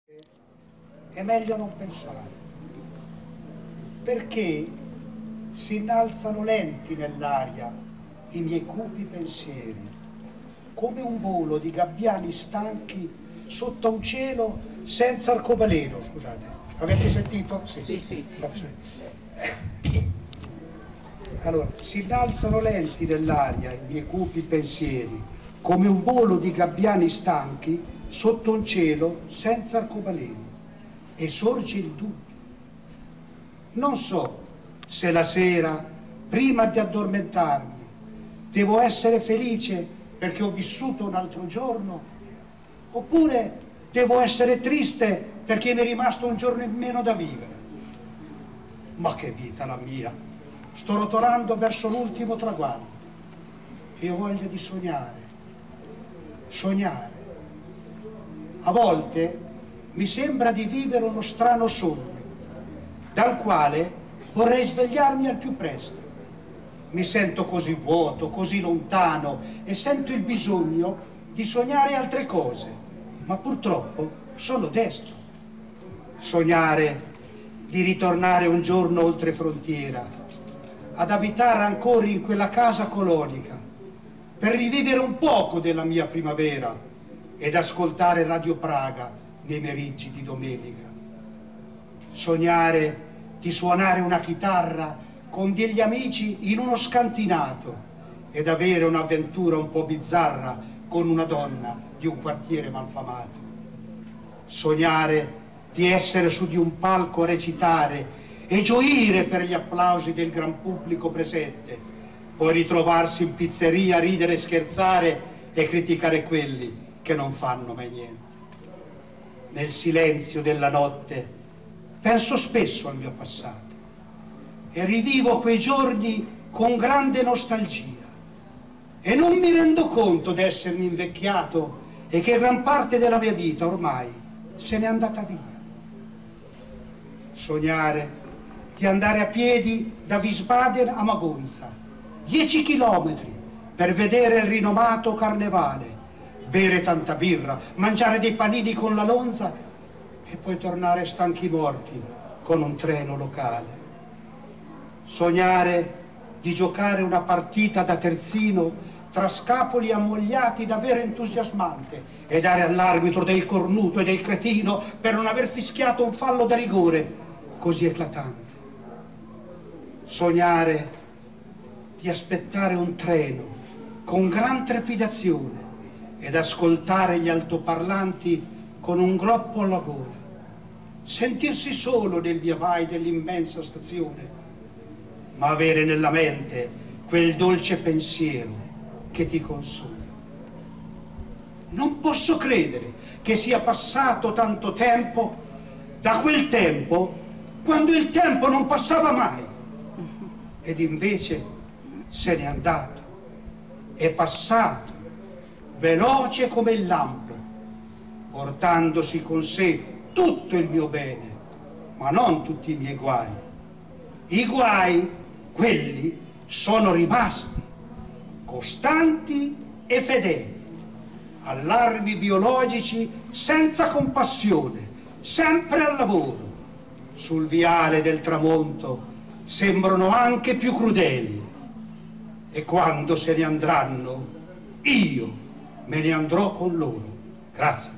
È meglio non pensare, perché si innalzano lenti nell'aria i miei cupi pensieri, come un volo di gabbiani stanchi sotto un cielo senza arcobaleno. Scusate, avete sentito? Sì, sì. Allora, si innalzano lenti nell'aria i miei cupi pensieri, come un volo di gabbiani stanchi sotto un cielo senza arcobaleno, e sorge il dubbio. Non so se la sera, prima di addormentarmi, devo essere felice perché ho vissuto un altro giorno, oppure devo essere triste perché mi è rimasto un giorno in meno da vivere. Ma che vita la mia! Sto rotolando verso l'ultimo traguardo e ho voglia di sognare. Sognare. A volte mi sembra di vivere uno strano sogno, dal quale vorrei svegliarmi al più presto. Mi sento così vuoto, così lontano, e sento il bisogno di sognare altre cose, ma purtroppo sono destro. Sognare di ritornare un giorno oltre frontiera, ad abitare ancora in quella casa colonica, per rivivere un poco della mia primavera ed ascoltare Radio Praga nei meriggi di domenica. Sognare di suonare una chitarra con degli amici in uno scantinato ed avere un'avventura un po' bizzarra con una donna di un quartiere malfamato. Sognare di essere su di un palco a recitare e gioire per gli applausi del gran pubblico presente, poi ritrovarsi in pizzeria a ridere e scherzare e criticare quelli che non fanno mai niente. Nel silenzio della notte penso spesso al mio passato e rivivo quei giorni con grande nostalgia, e non mi rendo conto di essermi invecchiato e che gran parte della mia vita ormai se n'è andata via. Sognare di andare a piedi da Wiesbaden a Magonza, 10 chilometri, per vedere il rinomato carnevale, bere tanta birra, mangiare dei panini con la lonza e poi tornare stanchi morti con un treno locale. Sognare di giocare una partita da terzino tra scapoli ammogliati davvero entusiasmante e dare all'arbitro del cornuto e del cretino per non aver fischiato un fallo da rigore così eclatante. Sognare di aspettare un treno con gran trepidazione ed ascoltare gli altoparlanti con un groppo alla gola, sentirsi solo nel via vai dell'immensa stazione, ma avere nella mente quel dolce pensiero che ti consola. Non posso credere che sia passato tanto tempo da quel tempo quando il tempo non passava mai, ed invece se n'è andato, è passato veloce come il lampo, portandosi con sé tutto il mio bene, ma non tutti i miei guai. I guai, quelli, sono rimasti costanti e fedeli, allarmi biologici senza compassione, sempre al lavoro. Sul viale del tramonto sembrano anche più crudeli, e quando se ne andranno, io me ne andrò con loro. Grazie.